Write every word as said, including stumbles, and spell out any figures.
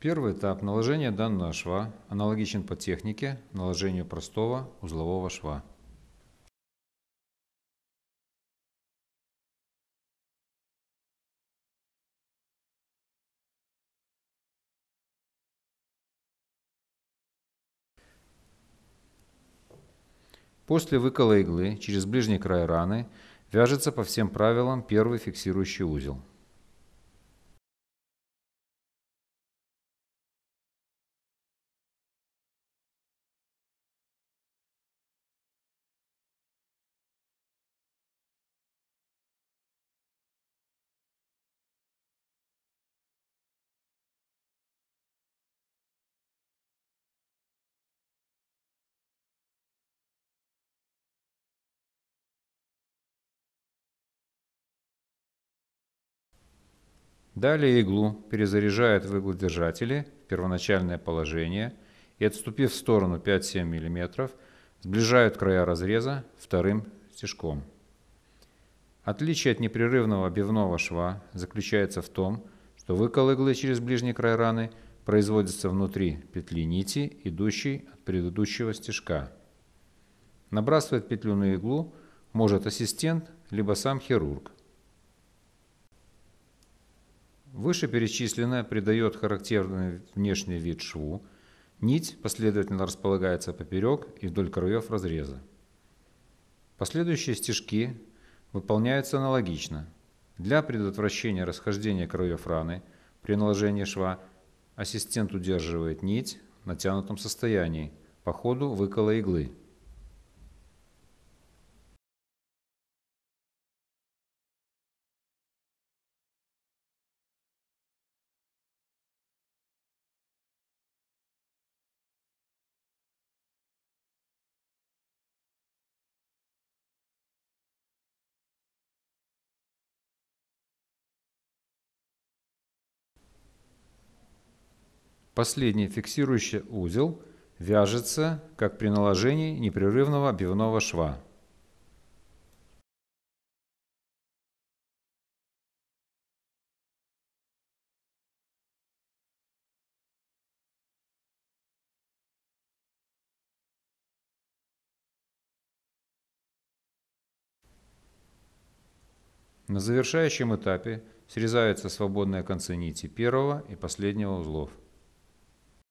Первый этап наложения данного шва аналогичен по технике наложению простого узлового шва. После выкола иглы через ближний край раны вяжется по всем правилам первый фиксирующий узел. Далее иглу перезаряжают в иглодержателе в первоначальное положение и, отступив в сторону пять-семь миллиметров, сближают края разреза вторым стежком. Отличие от непрерывного обивного шва заключается в том, что выкол иглы через ближний край раны производится внутри петли нити, идущей от предыдущего стежка. Набрасывать петлю на иглу может ассистент, либо сам хирург. Вышеперечисленное придает характерный внешний вид шву. Нить последовательно располагается поперек и вдоль краев разреза. Последующие стежки выполняются аналогично. Для предотвращения расхождения краев раны при наложении шва ассистент удерживает нить в натянутом состоянии по ходу выкола иглы. Последний фиксирующий узел вяжется, как при наложении непрерывного обивного шва. На завершающем этапе срезаются свободные концы нити первого и последнего узлов.